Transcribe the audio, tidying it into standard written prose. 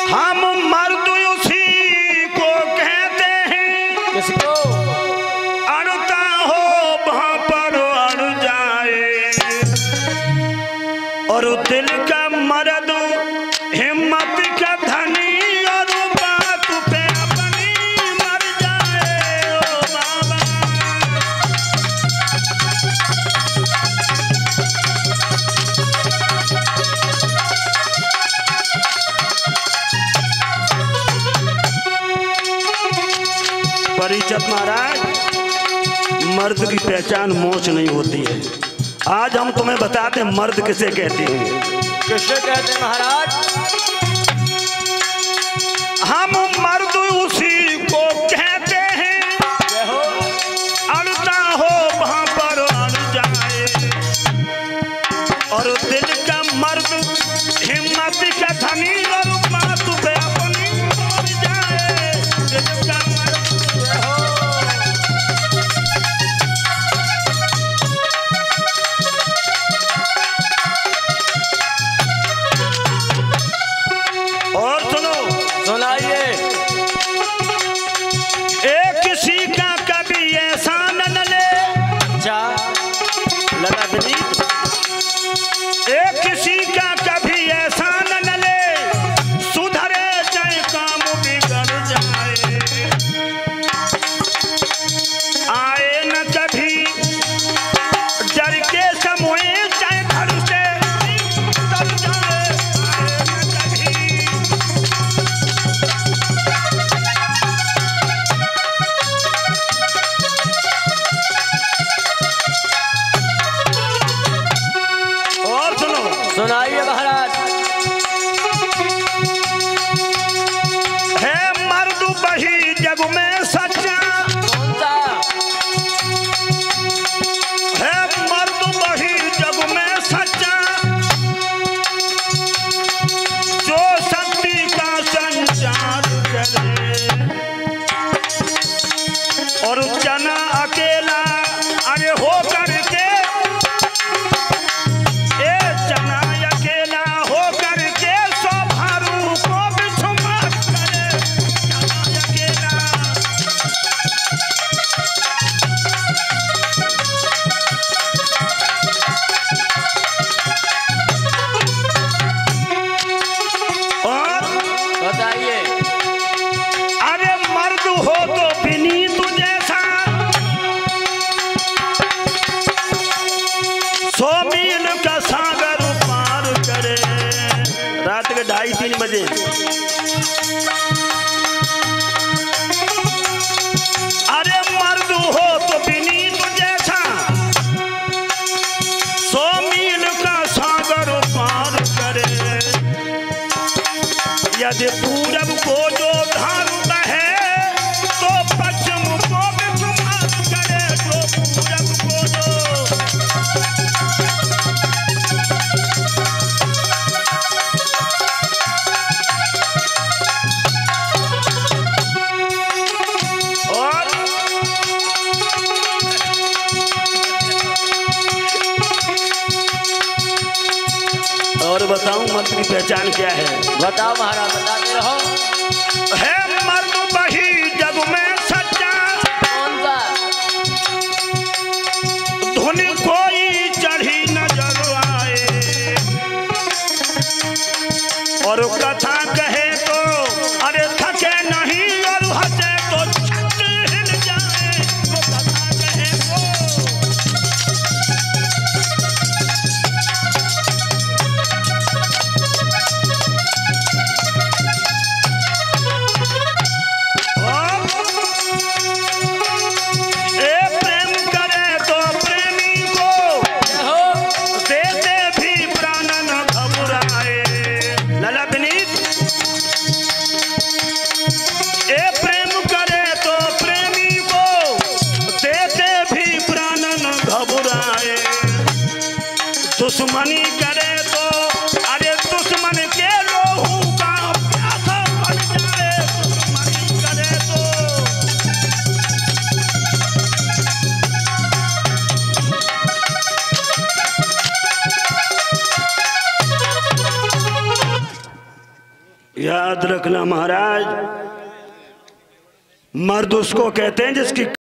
हम मर्द उसी को कहते हैं, किसको? अड़ता हो वहां पर अड़ जाए, और दिल का मर्द हिम्मत का धनी, और बात पे अपनी मर जाए। ओ बाबा परिचत महाराज, मर्द की पहचान मोच नहीं होती है। आज हम तुम्हें बताते हैं मर्द किसे कहते हैं। किसे कहते हैं महाराज? हम मर्द उसी को कहते हैं, हो अड़ता हो वहां पर अड़ जाए, और दिल का मर्द हिम्मत का धनी, और बात पे अपनी मर जाए। दिल का मर्द और सुनो, सुनाइए। एक किसी का कभी ऐसा न ले, अच्छा लगा विनीत। एक किसी का कभी ऐसा न ले, सुधरे जाए काम बिगड़ जाए, आए न कभी डर के समूहे, चाहे घर से निकल जाए, आए न कभी। और सुनो, सुनाइए महाराज। है मर्द वही जग में सच्चा, कौन सा? है मर्द वही जग में सच्चा, जो शक्ति का संचार करे, और जना अकेला अरे हो करके, ए जना अकेला हो करके, सो भारू को बिछुमा करे, जना अकेला। और बताइए। अरे मर्द हो तो विनीत जैसा, 100 मील का सागर पार करे, रात के 2:30-3 बजे। अरे मर्द हो तो विनीत जैसा, 100 मील का सागर पार करे, यदि पूरब को जो धार बहे, तो पश्चिम को विस्मार करे, जो पूरब को जो। और बताऊं मर्द की पहचान क्या है? बताओ महाराज, बताते रहो। है मर्द वही जग में सच्चा, कौन सा? धुन कोई चढ़ी नजर आए, और कथा कहे तो अरे थके नहीं, और हंसे तो छत हिल जाए, वो कथा कहे तो। याद रखना महाराज, मर्द उसको कहते हैं जिसकी